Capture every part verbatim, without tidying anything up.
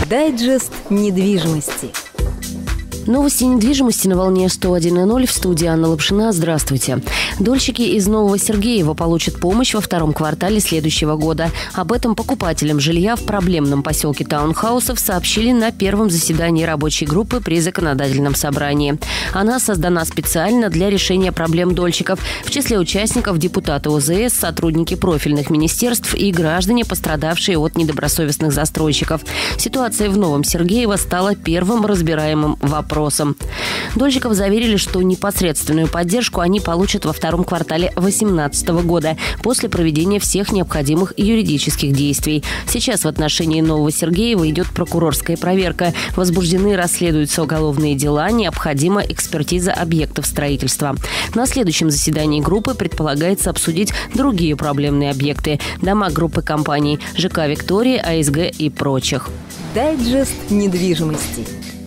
Дайджест недвижимости. Новости недвижимости на волне сто один и ноль. В студии Анна Лапшина. Здравствуйте. Дольщики из Нового Сергеева получат помощь во втором квартале следующего года. Об этом покупателям жилья в проблемном поселке таунхаусов сообщили на первом заседании рабочей группы при законодательном собрании. Она создана специально для решения проблем дольщиков. В числе участников депутаты о зэ эс, сотрудники профильных министерств и граждане, пострадавшие от недобросовестных застройщиков. Ситуация в Новом Сергеево стала первым разбираемым вопросом. Дольщиков заверили, что непосредственную поддержку они получат во втором квартале две тысячи восемнадцатого года после проведения всех необходимых юридических действий. Сейчас в отношении Нового Сергеева идет прокурорская проверка. Возбуждены и расследуются уголовные дела, необходима экспертиза объектов строительства. На следующем заседании группы предполагается обсудить другие проблемные объекты – дома группы компаний ЖК «Виктория», а эс гэ и прочих. Дайджест недвижимости.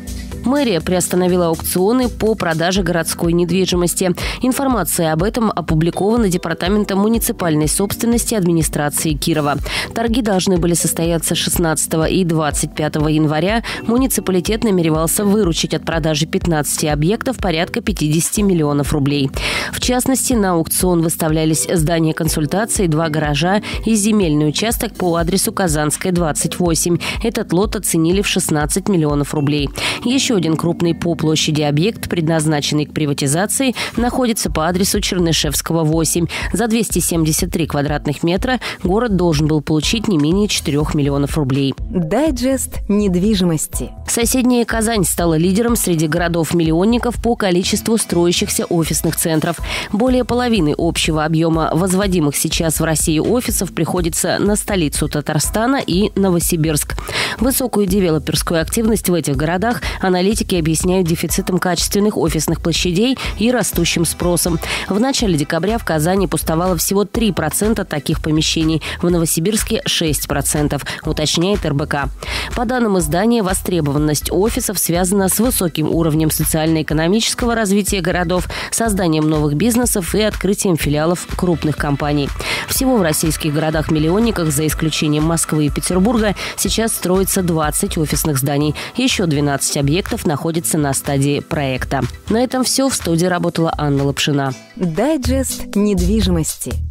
Мэрия приостановила аукционы по продаже городской недвижимости. Информация об этом опубликована Департаментом муниципальной собственности администрации Кирова. Торги должны были состояться шестнадцатого и двадцать пятого января. Муниципалитет намеревался выручить от продажи пятнадцати объектов порядка пятидесяти миллионов рублей. В частности, на аукцион выставлялись здание консультаций, два гаража и земельный участок по адресу Казанская, двадцать восемь. Этот лот оценили в шестнадцать миллионов рублей. Еще один крупный по площади объект, предназначенный к приватизации, находится по адресу Чернышевского, восемь. За двести семьдесят три квадратных метра город должен был получить не менее четырёх миллионов рублей. Дайджест недвижимости. Соседняя Казань стала лидером среди городов-миллионников по количеству строящихся офисных центров. Более половины общего объема возводимых сейчас в России офисов приходится на столицу Татарстана и Новосибирск. Высокую девелоперскую активность в этих городах аналитики объясняют дефицитом качественных офисных площадей и растущим спросом. В начале декабря в Казани пустовало всего три процента таких помещений, в Новосибирске – шесть процентов, уточняет эр бэ ка. По данным издания, востребованность офисов связана с высоким уровнем социально-экономического развития городов, созданием новых бизнесов и открытием филиалов крупных компаний. Всего в российских городах-миллионниках, за исключением Москвы и Петербурга, сейчас строится двадцать офисных зданий. Еще двенадцать объектов находятся на стадии проекта. На этом все. В студии работала Анна Лапшина. Дайджест недвижимости.